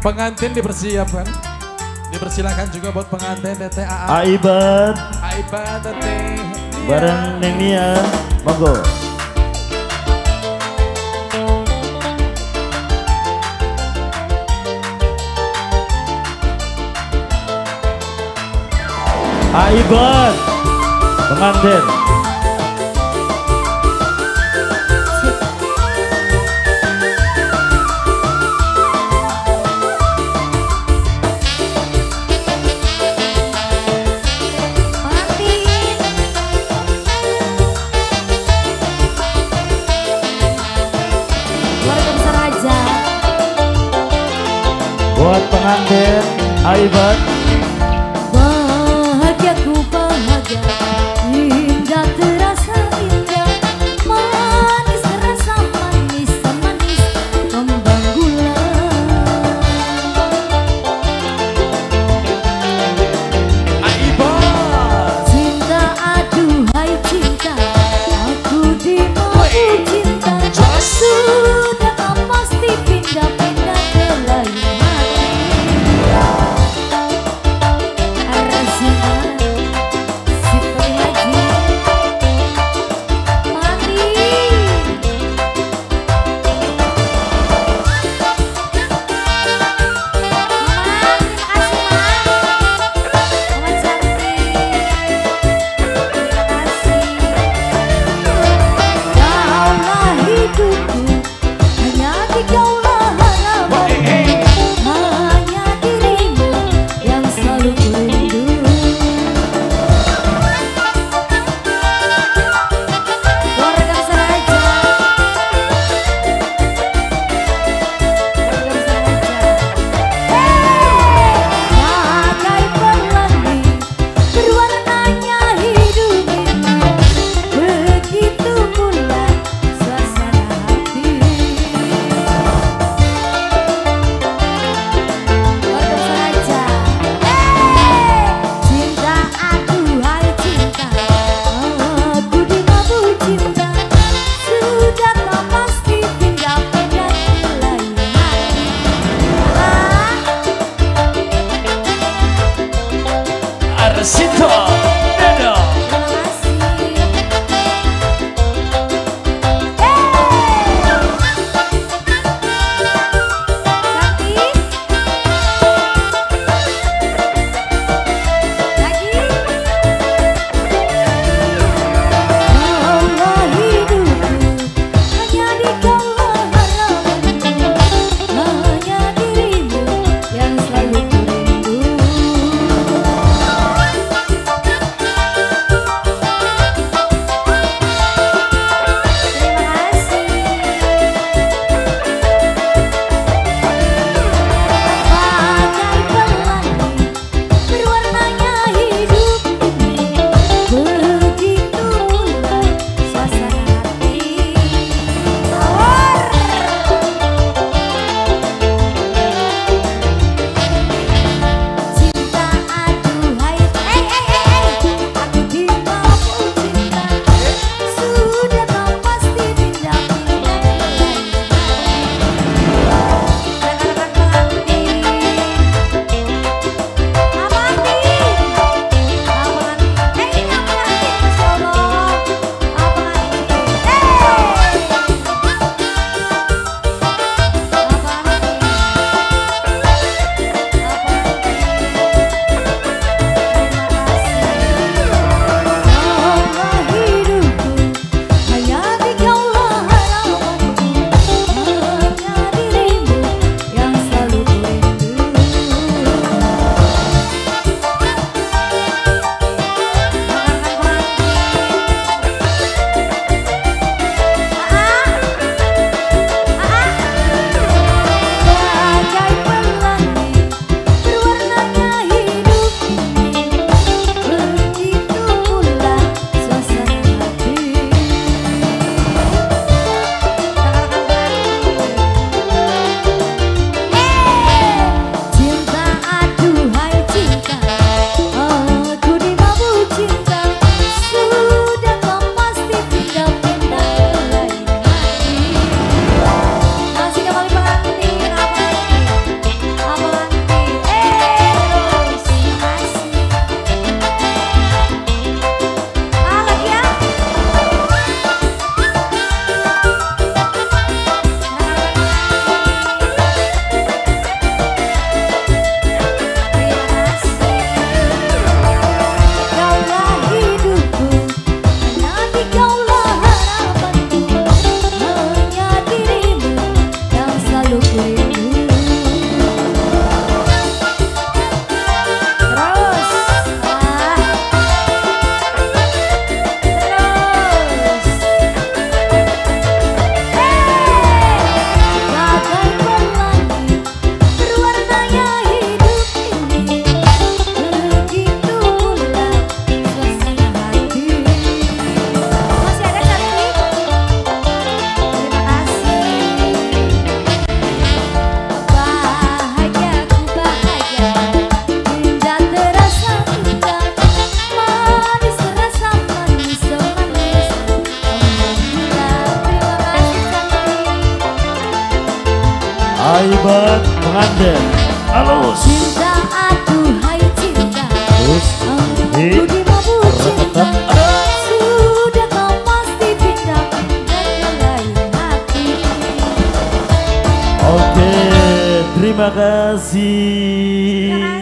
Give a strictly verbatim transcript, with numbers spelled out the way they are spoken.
Pengantin dipersiapkan. Dipersilakan juga buat pengantin D T A A. Aibat. Aibat D T. Bareng Neng Nia, monggo. Aibat, pengantin. Buat pengantin Aibat. Bahagiaku bahagia, indah terasa indah, manis terasa manis manis kembang gula. Aibat. Cinta aduhai cinta, aku dimau cinta, sudah pasti pindah-pindah ke lain. Lagi Aibat pengantin. Halus. Cinta aduhai cinta, Terus. aku Di. dimabuk cinta. Reketan. Sudah kau pasti pindah-pindah ke lain hati. Oke, terima kasih.